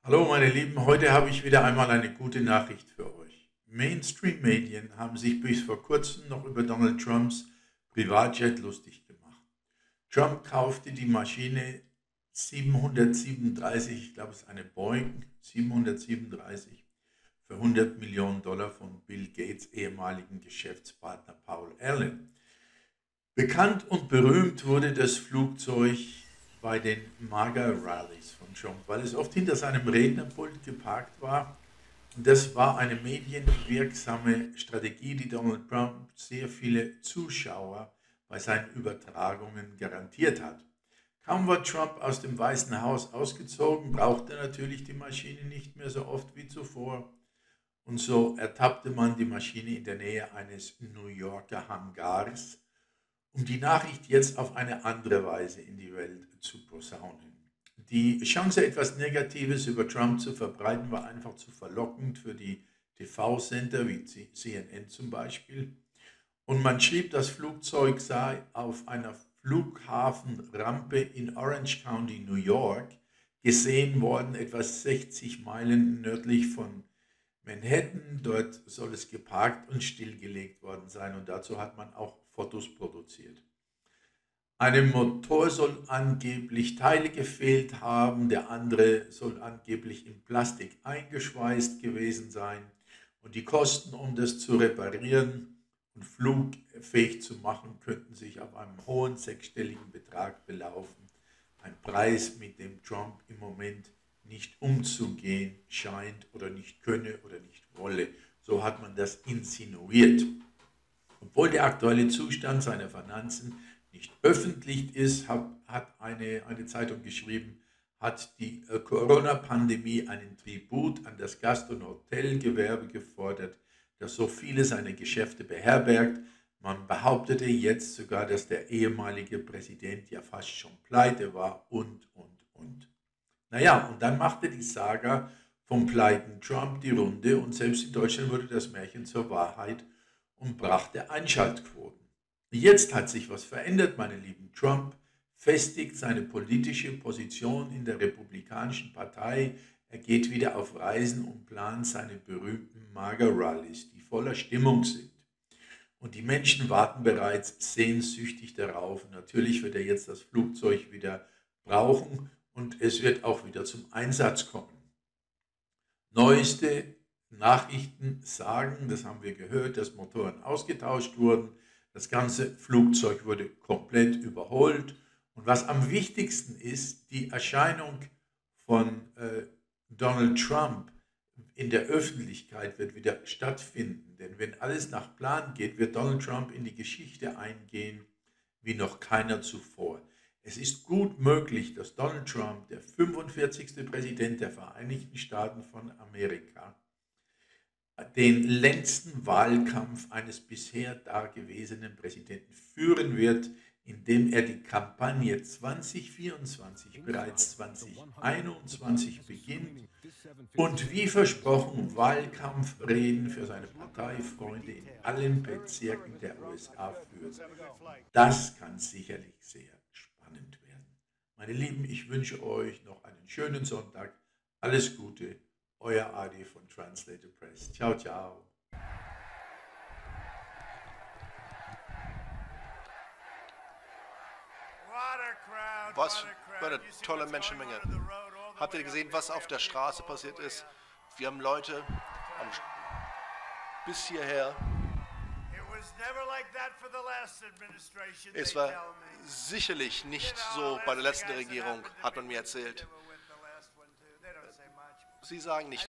Hallo meine Lieben, heute habe ich wieder einmal eine gute Nachricht für euch. Mainstream-Medien haben sich bis vor kurzem noch über Donald Trumps Privatjet lustig gemacht. Trump kaufte die Maschine 737, ich glaube es ist eine Boeing 737, für 100 Millionen Dollar von Bill Gates ehemaligen Geschäftspartner Paul Allen. Bekannt und berühmt wurde das Flugzeug bei den MAGA-Rallies von Trump, weil es oft hinter seinem Rednerpult geparkt war. Und das war eine medienwirksame Strategie, die Donald Trump sehr viele Zuschauer bei seinen Übertragungen garantiert hat. Kaum war Trump aus dem Weißen Haus ausgezogen, brauchte er natürlich die Maschine nicht mehr so oft wie zuvor. Und so ertappte man die Maschine in der Nähe eines New Yorker Hangars, um die Nachricht jetzt auf eine andere Weise in die Welt zu posaunen. Die Chance, etwas Negatives über Trump zu verbreiten, war einfach zu verlockend für die TV-Sender wie CNN zum Beispiel. Und man schrieb, das Flugzeug sei auf einer Flughafenrampe in Orange County, New York, gesehen worden, etwa 60 Meilen nördlich von Manhattan. Dort soll es geparkt und stillgelegt worden sein und dazu hat man auch Fotos produziert. Einem Motor soll angeblich Teile gefehlt haben, der andere soll angeblich in Plastik eingeschweißt gewesen sein und die Kosten, um das zu reparieren und flugfähig zu machen, könnten sich auf einen hohen sechsstelligen Betrag belaufen. Ein Preis, mit dem Trump im Moment nicht umzugehen scheint oder nicht könne oder nicht wolle. So hat man das insinuiert. Obwohl der aktuelle Zustand seiner Finanzen nicht öffentlich ist, hat eine Zeitung geschrieben, hat die Corona-Pandemie einen Tribut an das Gast- und Hotelgewerbe gefordert, das so viele seiner Geschäfte beherbergt. Man behauptete jetzt sogar, dass der ehemalige Präsident ja fast schon pleite war und. Naja, und dann machte die Saga vom Pleiten Trump die Runde und selbst in Deutschland wurde das Märchen zur Wahrheit und brachte Einschaltquoten. Jetzt hat sich was verändert, meine lieben. Trump festigt seine politische Position in der Republikanischen Partei. Er geht wieder auf Reisen und plant seine berühmten MAGA-Rallies, die voller Stimmung sind. Und die Menschen warten bereits sehnsüchtig darauf. Natürlich wird er jetzt das Flugzeug wieder brauchen und es wird auch wieder zum Einsatz kommen. Neueste Nachrichten sagen, das haben wir gehört, dass Motoren ausgetauscht wurden. Das ganze Flugzeug wurde komplett überholt. Und was am wichtigsten ist, die Erscheinung von Donald Trump in der Öffentlichkeit wird wieder stattfinden. Denn wenn alles nach Plan geht, wird Donald Trump in die Geschichte eingehen wie noch keiner zuvor. Es ist gut möglich, dass Donald Trump, der 45. Präsident der Vereinigten Staaten von Amerika, den längsten Wahlkampf eines bisher dagewesenen Präsidenten führen wird, indem er die Kampagne 2024 bereits 2021 beginnt und wie versprochen Wahlkampfreden für seine Parteifreunde in allen Bezirken der USA führt. Das kann sicherlich sehr spannend werden. Meine Lieben, ich wünsche euch noch einen schönen Sonntag. Alles Gute, euer Adi von Translator Press. Ciao, ciao. Was für eine tolle Menschenmenge. Habt ihr gesehen, was auf der Straße passiert ist? Wir haben Leute bis hierher. Es war sicherlich nicht so bei der letzten Regierung, hat man mir erzählt. Sie sagen nicht